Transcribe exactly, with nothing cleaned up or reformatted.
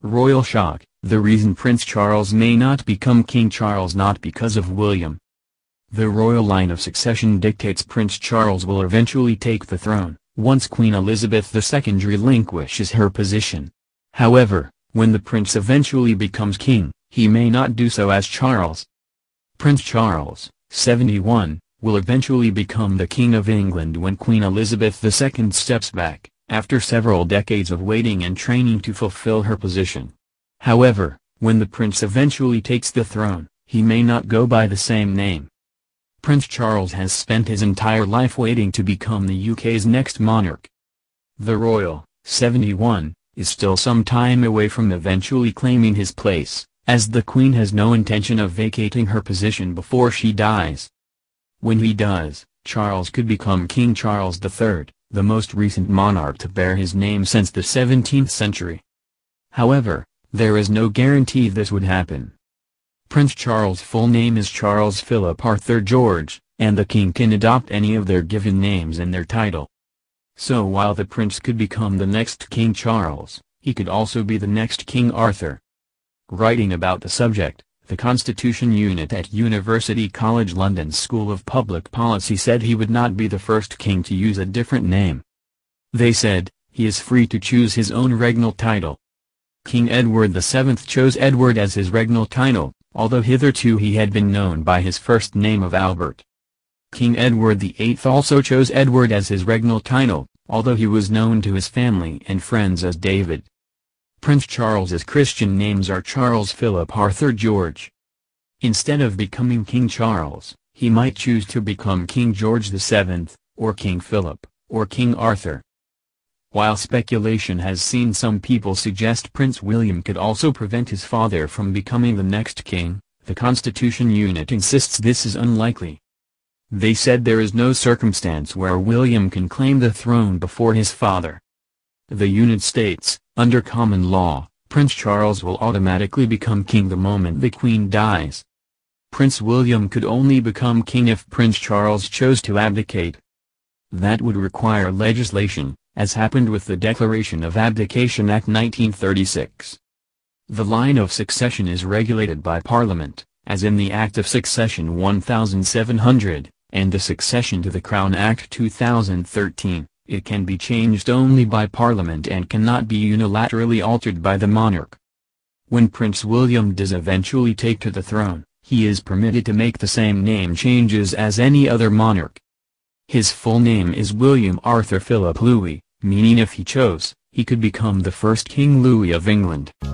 Royal shock: the reason Prince Charles may not become King Charles not because of William. The royal line of succession dictates Prince Charles will eventually take the throne, once Queen Elizabeth the Second relinquishes her position. However, when the prince eventually becomes king, he may not do so as Charles. Prince Charles, seventy-one, will eventually become the King of England when Queen Elizabeth the Second steps back, after several decades of waiting and training to fulfill her position. However, when the prince eventually takes the throne, he may not go by the same name. Prince Charles has spent his entire life waiting to become the U K's next monarch. The royal, seventy-one, is still some time away from eventually claiming his place, as the Queen has no intention of vacating her position before she dies. When he does, Charles could become King Charles the Third, the most recent monarch to bear his name since the seventeenth century. However, there is no guarantee this would happen. Prince Charles' full name is Charles Philip Arthur George, and the king can adopt any of their given names in their title. So while the prince could become the next King Charles, he could also be the next King Arthur. Writing about the subject, the Constitution Unit at University College London's School of Public Policy said he would not be the first king to use a different name. They said, he is free to choose his own regnal title. King Edward the Seventh chose Edward as his regnal title, although hitherto he had been known by his first name of Albert. King Edward the Eighth also chose Edward as his regnal title, although he was known to his family and friends as David. Prince Charles's Christian names are Charles Philip Arthur George. Instead of becoming King Charles, he might choose to become King George the Seventh, or King Philip, or King Arthur. While speculation has seen some people suggest Prince William could also prevent his father from becoming the next king, the Constitution Unit insists this is unlikely. They said there is no circumstance where William can claim the throne before his father. The unit states, under common law, Prince Charles will automatically become king the moment the Queen dies. Prince William could only become king if Prince Charles chose to abdicate. That would require legislation, as happened with the Declaration of Abdication Act nineteen thirty-six. The line of succession is regulated by Parliament, as in the Act of Succession seventeen hundred, and the Succession to the Crown Act two thousand thirteen. It can be changed only by Parliament and cannot be unilaterally altered by the monarch. When Prince William does eventually take to the throne, he is permitted to make the same name changes as any other monarch. His full name is William Arthur Philip Louis, meaning if he chose, he could become the first King Louis of England.